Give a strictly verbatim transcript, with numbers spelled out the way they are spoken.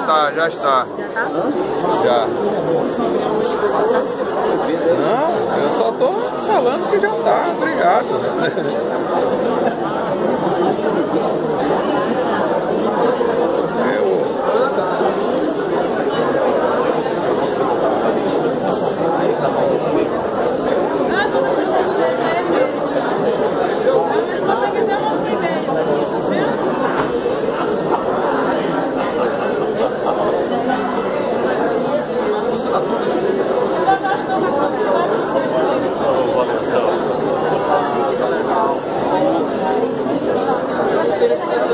está, já está. Já tá? Já. Não, eu só tô falando que já tá. Obrigado. Eu... Se você quiser uma primeira, Obrigada.